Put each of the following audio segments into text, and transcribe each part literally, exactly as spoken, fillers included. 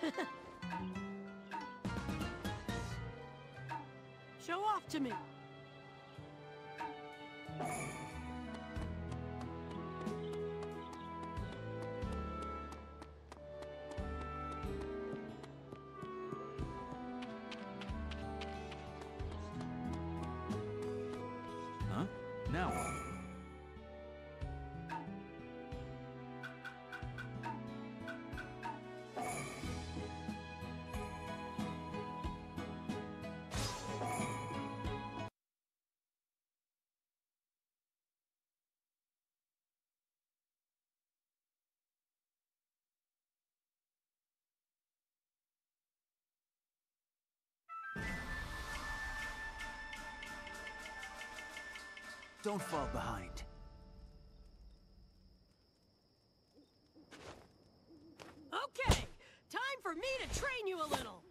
Show off to me. Huh? Now what? Don't fall behind. Okay, time for me to train you a little.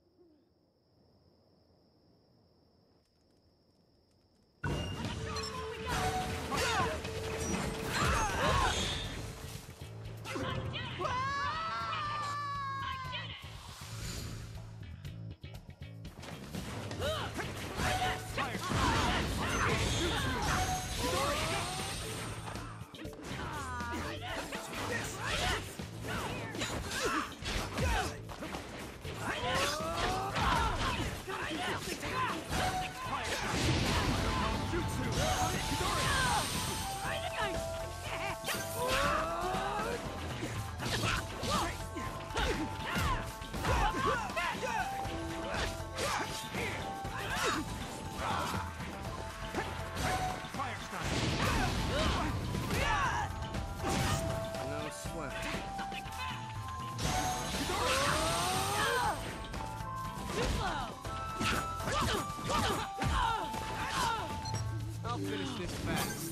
I'll finish this fast.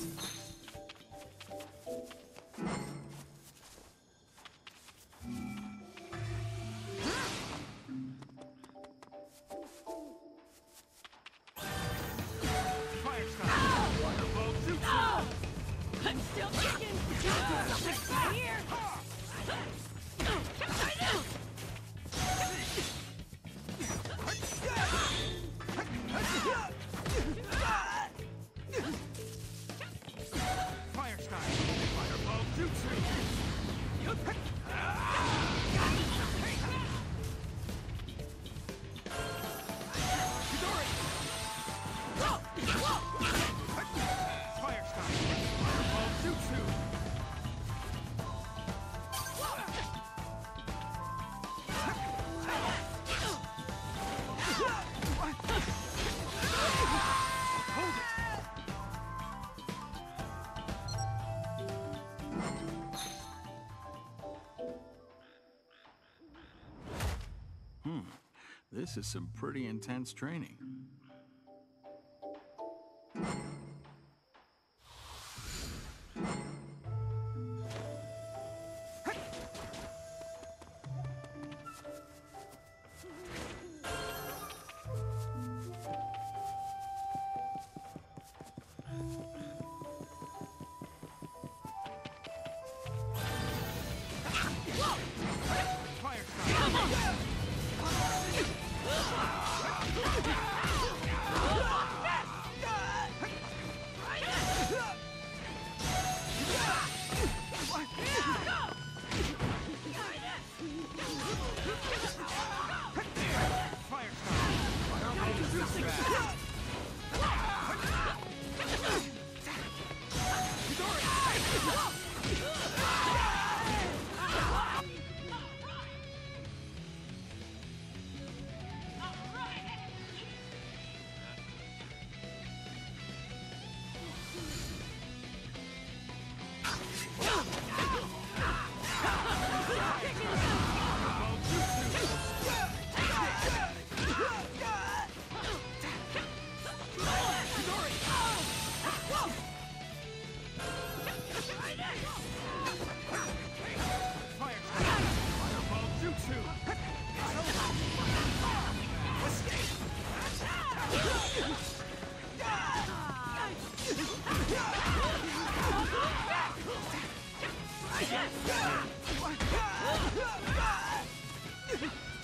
I'm still kicking! Something's right here! Fire style! Fireball jutsu! Fire style! Fireball jutsu! Hold it! Hmm. This is some pretty intense training. Fire style! Fire Fireball jutsu! Yes!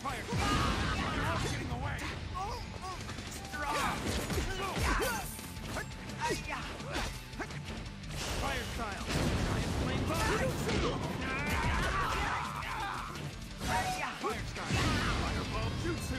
Fire style. You're all getting away. Fire style. Giant flame bomb. Fire style. Fireball jutsu.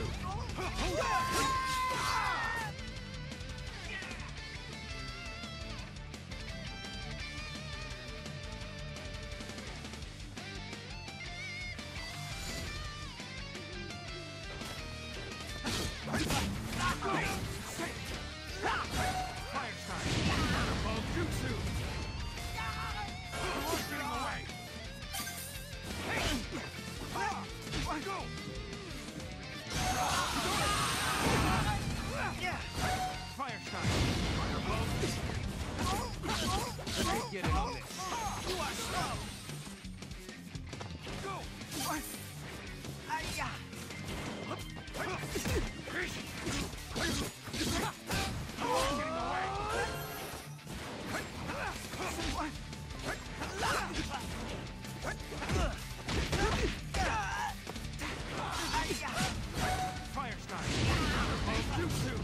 Get in on this. You are slow. Go. Ay-ya. Getting away. Fire style. Jutsu.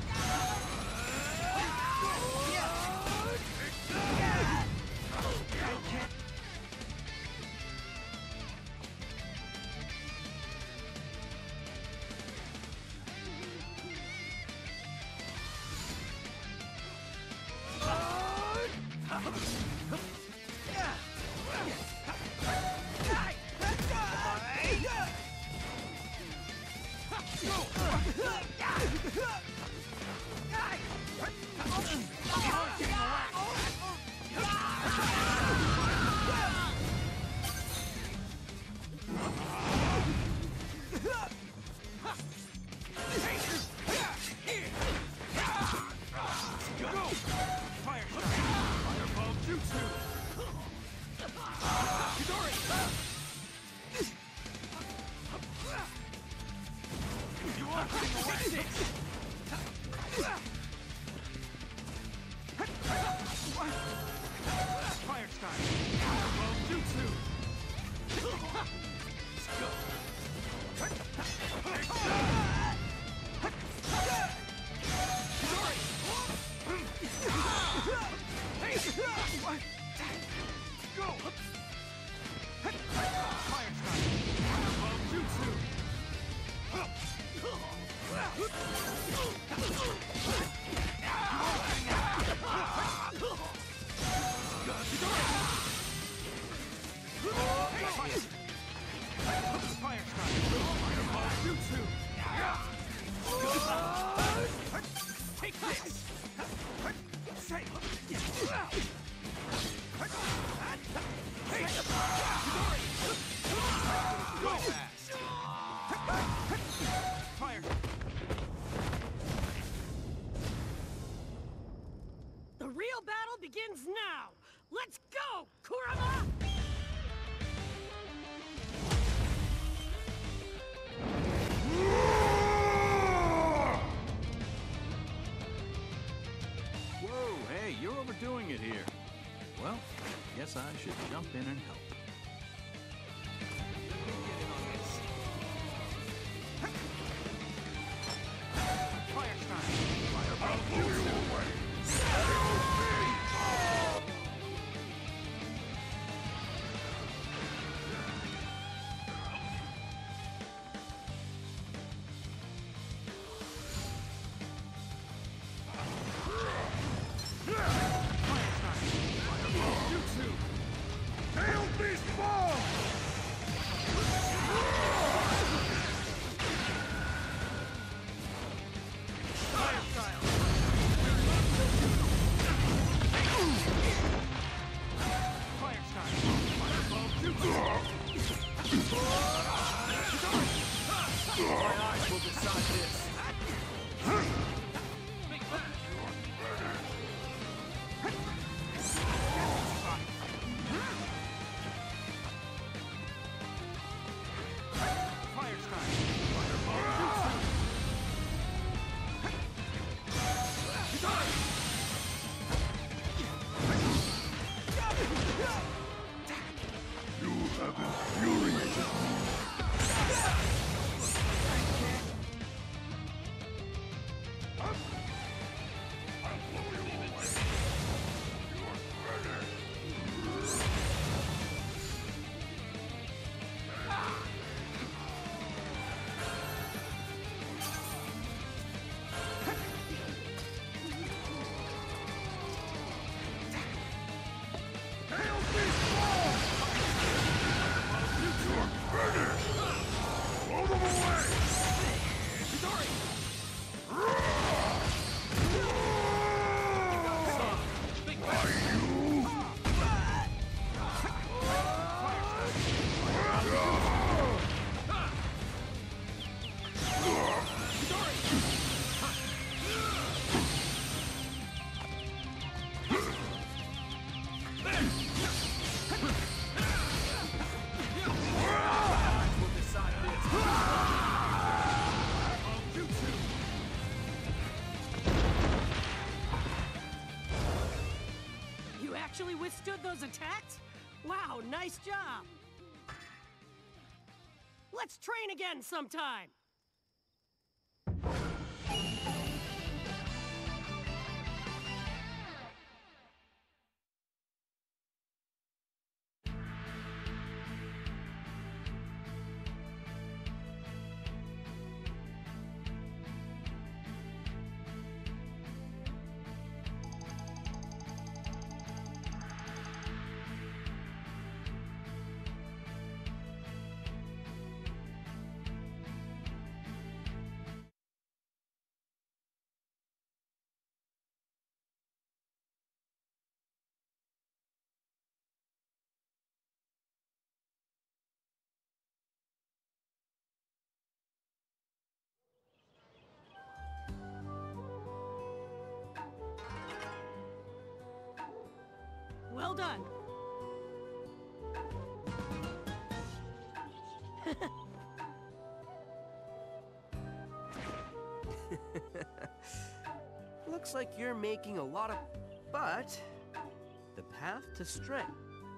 The real battle begins now! Let's go, Kurama! Whoa, hey, you're overdoing it here. Well, guess I should jump in and help. You have infuriated me. You actually withstood those attacks? Wow, nice job! Let's train again sometime! Well done. Looks like you're making a lot of... But... the path to strength.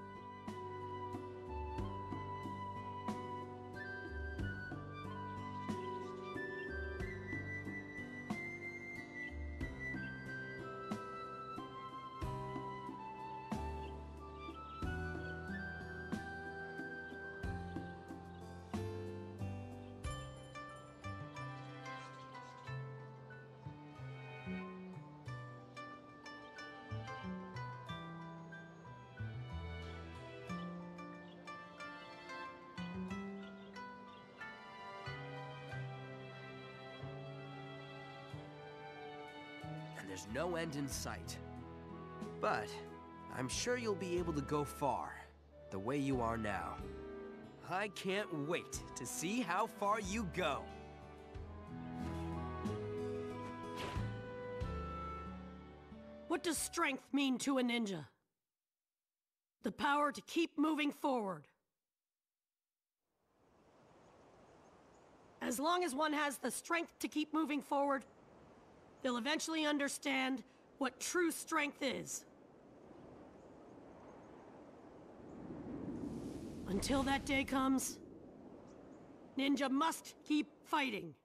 And there's no end in sight. But I'm sure you'll be able to go far, the way you are now. I can't wait to see how far you go. What does strength mean to a ninja? The power to keep moving forward. As long as one has the strength to keep moving forward, they'll eventually understand what true strength is. Until that day comes, ninja must keep fighting.